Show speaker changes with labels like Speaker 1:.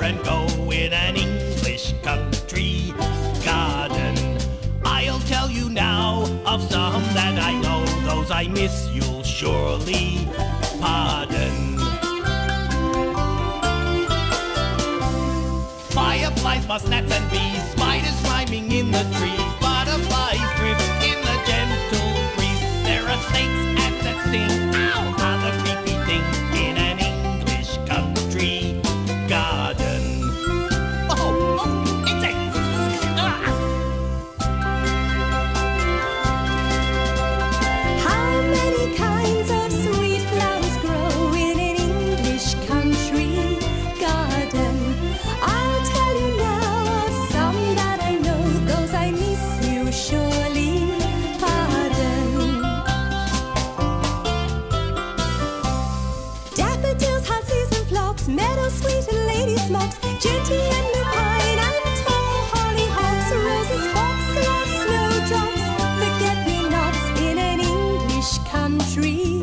Speaker 1: and go in an English country garden. I'll tell you now of some that I know. Those I miss you'll surely pardon. Fireflies, moths, gnats and bees, spiders climbing in the trees, butterflies drift in the gentle breeze. There are snakes, ants that sting, ow, other creepy things in an English country garden. Oh, insects! Ah!
Speaker 2: How many kinds of sweet flowers grow in an English country garden? I'll tell you now of some that I know. Those I miss you surely pardon. Daffodils, heartsease and phlox, meadowsweet and lady smocks, gentian and lupine and tall hollyhocks, roses, foxgloves, snowdrops, forget-me-nots in an English country